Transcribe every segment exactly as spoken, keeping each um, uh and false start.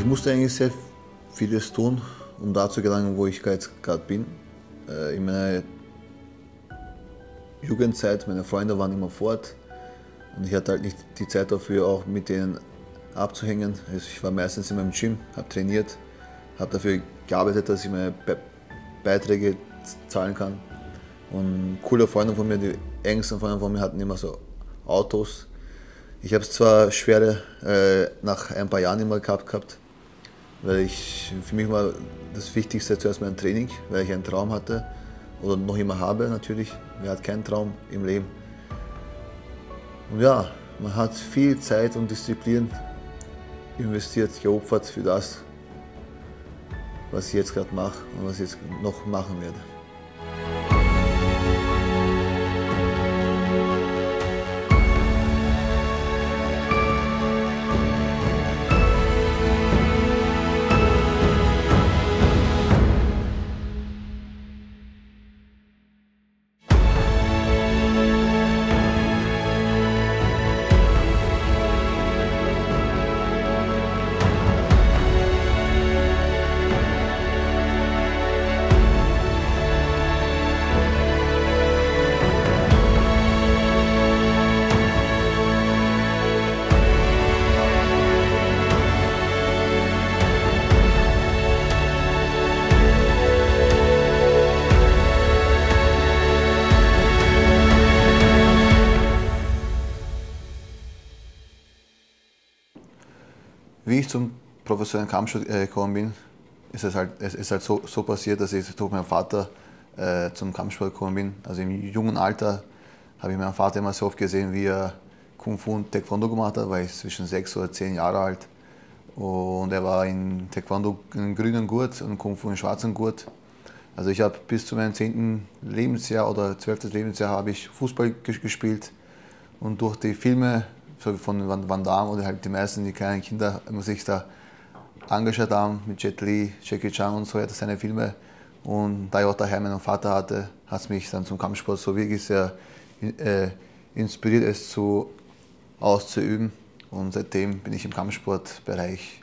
musste eigentlich sehr vieles tun, um da zu gelangen, wo ich jetzt gerade bin. In meiner Jugendzeit, meine Freunde waren immer fort und ich hatte halt nicht die Zeit dafür, auch mit denen abzuhängen. Also ich war meistens in meinem Gym, habe trainiert, habe dafür gearbeitet, dass ich meine Be Beiträge zahlen kann. Und coole Freunde von mir, die engsten Freunde von mir hatten immer so Autos. Ich habe es zwar schwer äh, nach ein paar Jahren immer gehabt, gehabt, weil ich, für mich war das Wichtigste zuerst mein Training, weil ich einen Traum hatte oder noch immer habe natürlich. Wer hat keinen Traum im Leben? Und ja, man hat viel Zeit und Disziplin investiert, geopfert für das, was ich jetzt gerade mache und was ich jetzt noch machen werde. Wie ich zum professionellen Kampfsport gekommen bin, ist es halt, es ist halt so, so passiert, dass ich durch meinen Vater äh, zum Kampfsport gekommen bin. Also im jungen Alter habe ich meinen Vater immer so oft gesehen, wie er Kung Fu und Taekwondo gemacht hat, war ich zwischen sechs oder zehn Jahre alt. Und er war in Taekwondo in grünen Gurt und Kung Fu in schwarzen Gurt. Also ich habe bis zu meinem zehnten Lebensjahr oder zwölften Lebensjahr habe ich Fußball gespielt. Und durch die Filme so von Van Damme oder halt die meisten, die kleinen Kinder sich da angeschaut haben mit Jet Li, Jackie Chan und so weiter, seine Filme. Und da ich auch daheim einen Vater hatte, hat es mich dann zum Kampfsport so wirklich sehr äh, inspiriert, es zu, auszuüben. Und seitdem bin ich im Kampfsportbereich.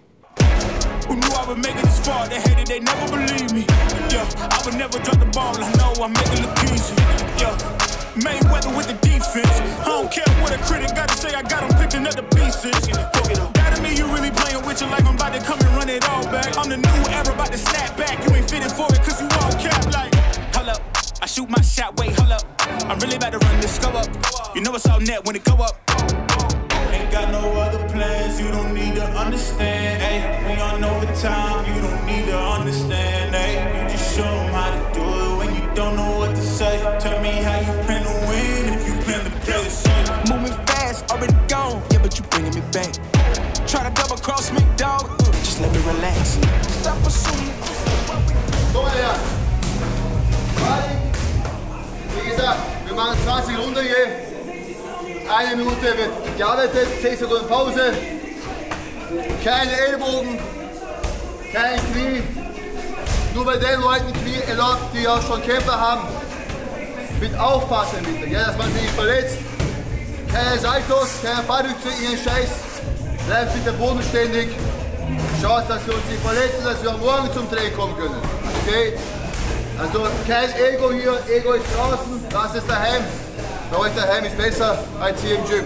Who knew I would make it this far? They hated, they never believe me. Yeah, I would never drop the ball. I know I'm making it easy. Yeah, Mayweather with the defense. I don't care what a critic got to say. I got them picking up the pieces. That to me, you really playing with your life. I'm about to come and run it all back. I'm the new era, about to snap back. You ain't fitting for it, cause you all cap like. Hold up, I shoot my shot. Wait, hold up. I'm really about to run this go up. You know it's all net when it go up. Ain't got no other plans, you don't need to understand, ayy. We on overtime, you don't need to understand, ayy. You just show them how to do it when you don't know what to say. Tell me how you plan to win if you plan to play the same. Moving fast, already gone, yeah, but you bringing me back. Try to double cross me, dog, just let me relax. Stop assuming. So, ja. Wie gesagt, wir machen zwanzig Runden hier. Eine Minute wird gearbeitet, zehn Sekunden Pause, keine Ellbogen, kein Knie, nur bei den Leuten Knie erlaubt, die auch schon Kämpfer haben, mit aufpassen bitte, ja, dass man sich nicht verletzt, keine Saltos, keine Fallrückzüge, ihren Scheiß, bleibt bitte bodenständig, schaut, dass wir uns nicht verletzen, dass wir morgen zum Training kommen können, okay? Also kein Ego hier, Ego ist draußen, das ist daheim. Bei euch daheim ist besser als hier im Gym.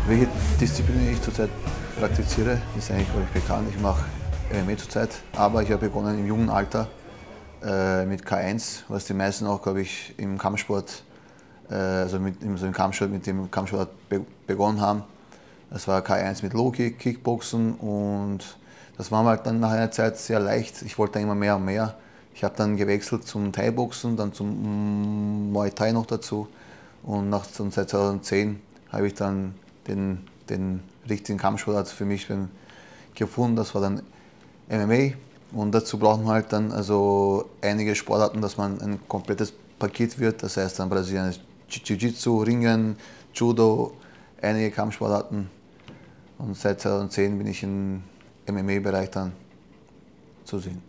Welche Disziplin ich zurzeit praktiziere, ist eigentlich glaube ich bekannt. Ich mache M M A zurzeit, aber ich habe begonnen im jungen Alter äh, mit K eins, was die meisten auch glaube ich im Kampfsport, äh, also mit, so im Kampfsport, mit dem Kampfsport be begonnen haben. Das war K eins mit Low-Kick, Kickboxen und das war mir halt dann nach einer Zeit sehr leicht. Ich wollte immer mehr und mehr. Ich habe dann gewechselt zum Thai-Boxen, dann zum Muay Thai noch dazu und nach, seit zweitausendzehn habe ich dann den, den richtigen Kampfsport für mich gefunden. Das war dann M M A und dazu braucht man halt dann also einige Sportarten, dass man ein komplettes Paket wird. Das heißt dann brasilianisches Jiu-Jitsu, Ringen, Judo, einige Kampfsportarten. Und seit zweitausendzehn bin ich im M M A-Bereich dann zu sehen.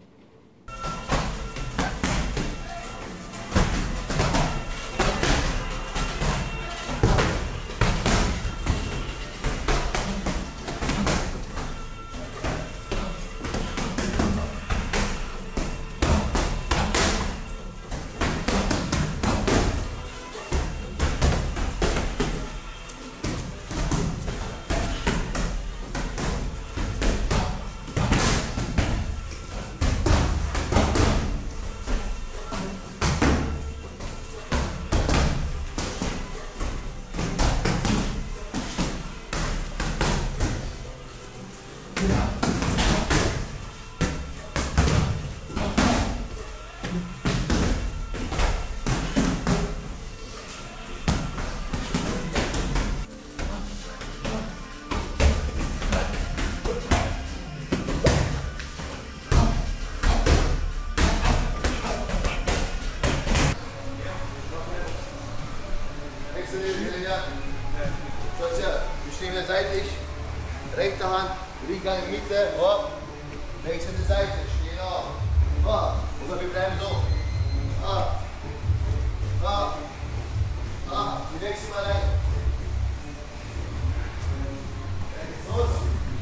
Schaut her, wir stehen hier seitlich, rechte Hand, linke Hand in die Mitte, hopp, wechseln die Seite, stehen auf, hopp, oder wir bleiben so, hopp, hopp, hopp, wir wechseln mal rein. Jetzt los.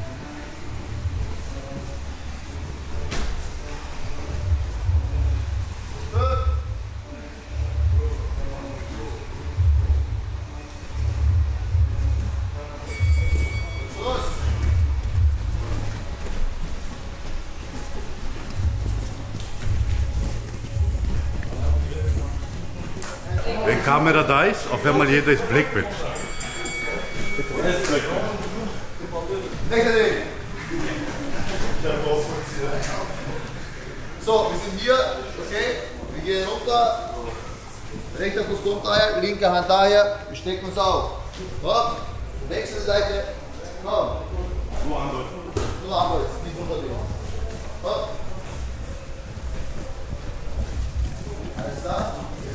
Wenn Kamera da ist, auf einmal jeder ist Blickbild. So, wir sind hier, okay, wir gehen runter, rechter Fuß kommt daher, linke Hand daher, wir stecken uns auf. Hopp, wechselnde Seite, komm. Nur andeuten. Nur andeuten, nicht runtergehen. Hopp. Alles klar?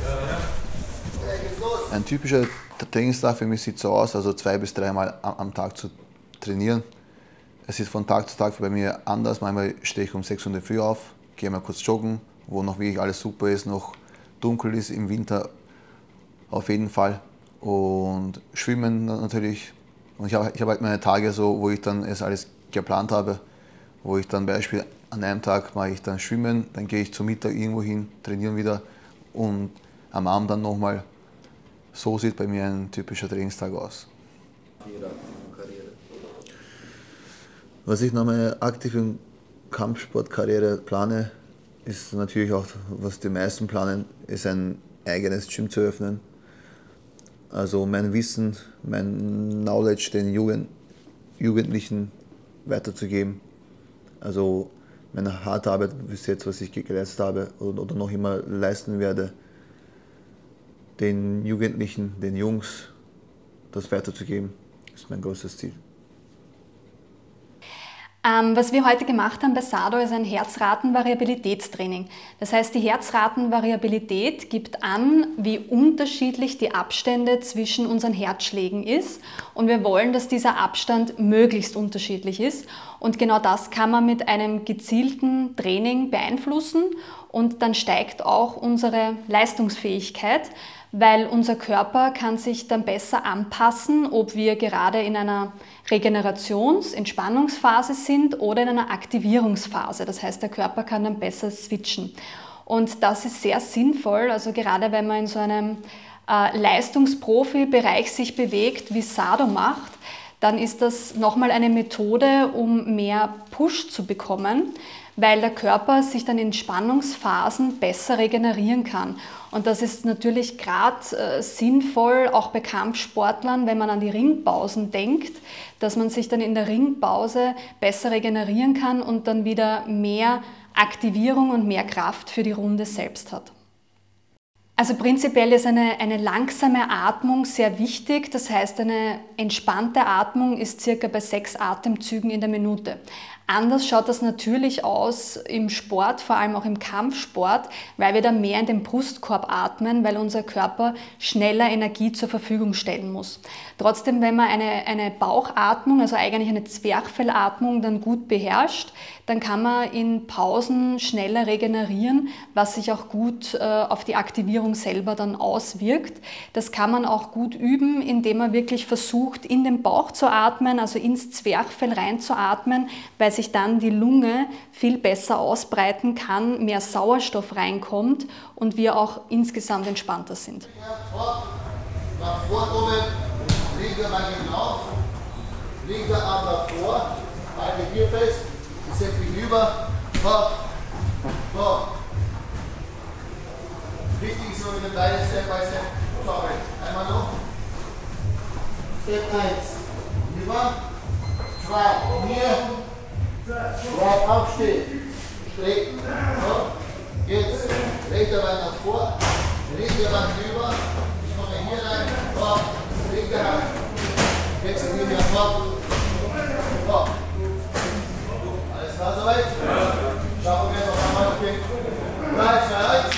Ein typischer Trainingstag für mich sieht so aus, also zwei bis dreimal am Tag zu trainieren. Es ist von Tag zu Tag bei mir anders. Manchmal stehe ich um sechs Uhr in der Früh auf, gehe mal kurz joggen, wo noch wirklich alles super ist, noch dunkel ist im Winter auf jeden Fall. Und schwimmen natürlich. Und ich habe ich hab halt meine Tage so, wo ich dann es alles geplant habe, wo ich dann Beispiel an einem Tag mache ich dann schwimmen, dann gehe ich zum Mittag irgendwo hin, trainieren wieder und am Abend dann nochmal. So sieht bei mir ein typischer Trainingstag aus. Was ich nach meiner aktiven Kampfsportkarriere plane, ist natürlich auch, was die meisten planen, ist ein eigenes Gym zu öffnen. Also mein Wissen, mein Knowledge den Jugend, Jugendlichen weiterzugeben. Also meine harte Arbeit bis jetzt, was ich geleistet habe oder, oder noch immer leisten werde, den Jugendlichen, den Jungs, das weiterzugeben, ist mein größtes Ziel. Ähm, was wir heute gemacht haben bei Sado ist ein Herzratenvariabilitätstraining. Das heißt, die Herzratenvariabilität gibt an, wie unterschiedlich die Abstände zwischen unseren Herzschlägen ist. Und wir wollen, dass dieser Abstand möglichst unterschiedlich ist. Und genau das kann man mit einem gezielten Training beeinflussen. Und dann steigt auch unsere Leistungsfähigkeit, weil unser Körper kann sich dann besser anpassen, ob wir gerade in einer Regenerations-, Entspannungsphase sind oder in einer Aktivierungsphase. Das heißt, der Körper kann dann besser switchen. Und das ist sehr sinnvoll, also gerade wenn man in so einem äh, Leistungsprofi-Bereich sich bewegt, wie Sado macht, dann ist das nochmal eine Methode, um mehr Push zu bekommen, weil der Körper sich dann in Spannungsphasen besser regenerieren kann. Und das ist natürlich gerade äh, sinnvoll, auch bei Kampfsportlern, wenn man an die Ringpausen denkt, dass man sich dann in der Ringpause besser regenerieren kann und dann wieder mehr Aktivierung und mehr Kraft für die Runde selbst hat. Also prinzipiell ist eine, eine langsame Atmung sehr wichtig, das heißt eine entspannte Atmung ist circa bei sechs Atemzügen in der Minute. Anders schaut das natürlich aus im Sport, vor allem auch im Kampfsport, weil wir da mehr in den Brustkorb atmen, weil unser Körper schneller Energie zur Verfügung stellen muss. Trotzdem, wenn man eine, eine Bauchatmung, also eigentlich eine Zwerchfellatmung dann gut beherrscht, dann kann man in Pausen schneller regenerieren, was sich auch gut äh, auf die Aktivierung selber dann auswirkt. Das kann man auch gut üben, indem man wirklich versucht, in den Bauch zu atmen, also ins Zwerchfell reinzuatmen, weil sich dann die Lunge viel besser ausbreiten kann, mehr Sauerstoff reinkommt und wir auch insgesamt entspannter sind. Nach vorne oben, linker Bein auf, linker Arm davor, halte hier fest, ich setze mich rüber, vor, vor. Wichtig ist so mit den Beinen Step by Step, sorry, einmal noch. Step eins, rüber, zwei, hier. Bleib aufstehen, strecken, so. Jetzt rechter Bein nach vor, linker Bein rüber, ich komme hier rein, vor, linke Hand, wechsel hier wieder vor, vor. Alles klar soweit? Schauen wir jetzt noch einmal, okay. drei, zwei, eins.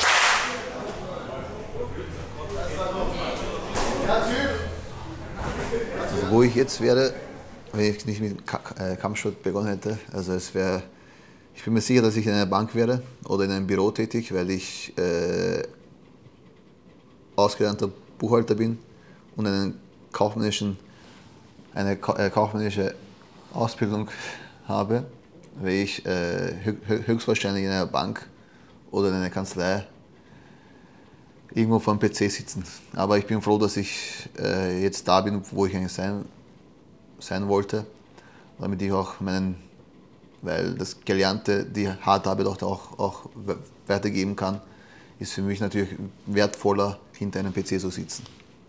Das war so. Ganz üb. Also wo ich jetzt wäre, wenn ich nicht mit Kampfsport begonnen hätte, also es wäre, ich bin mir sicher, dass ich in einer Bank wäre oder in einem Büro tätig, weil ich äh, ausgelernter Buchhalter bin und einen kaufmännischen, eine äh, kaufmännische Ausbildung habe, weil ich äh, höchstwahrscheinlich in einer Bank oder in einer Kanzlei irgendwo vor dem P C sitzen. Aber ich bin froh, dass ich äh, jetzt da bin, wo ich eigentlich sein sein wollte, damit ich auch meinen, weil das Gelernte, die harte Arbeit auch, auch, auch weitergeben kann, ist für mich natürlich wertvoller, hinter einem P C zu sitzen.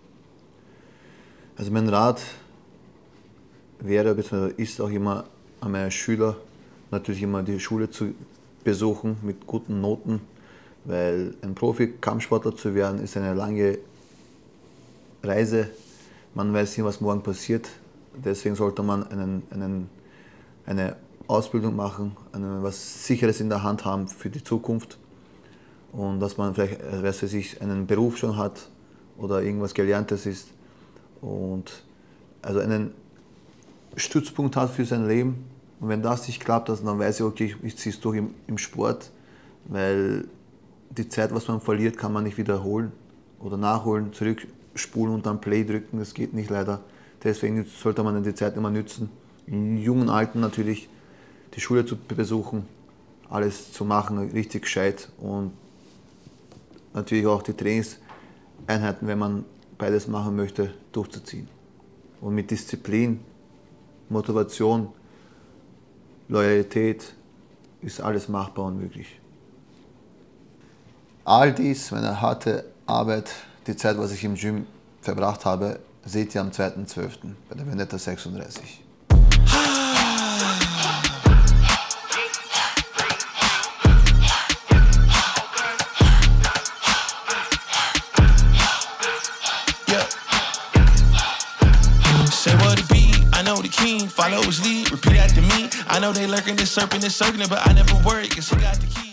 Also mein Rat wäre, bzw. ist auch immer an meine Schüler, natürlich immer die Schule zu besuchen mit guten Noten, weil ein Profi-Kampfsportler zu werden, ist eine lange Reise. Man weiß nicht, was morgen passiert. Deswegen sollte man einen, einen, eine Ausbildung machen, eine, was Sicheres in der Hand haben für die Zukunft und dass man vielleicht, weiß ich, einen Beruf schon hat oder irgendwas Gelerntes ist und also einen Stützpunkt hat für sein Leben. Und wenn das nicht klappt, also dann weiß ich, okay, ich, ich ziehe es durch im, im Sport, weil die Zeit, was man verliert, kann man nicht wiederholen oder nachholen, zurückspulen und dann Play drücken, das geht nicht leider. Deswegen sollte man die Zeit immer nützen, in jungen Alten natürlich die Schule zu besuchen, alles zu machen, richtig gescheit und natürlich auch die Trainingseinheiten, wenn man beides machen möchte, durchzuziehen. Und mit Disziplin, Motivation, Loyalität ist alles machbar und möglich. All dies, meine harte Arbeit, die Zeit, was ich im Gym verbracht habe, seht ihr am zweiten zwölften bei der Vendetta sechsunddreißig. Follow his lead, repeat after me. I know they lurking, this serpent is circling, but I never worry, cause he got the key.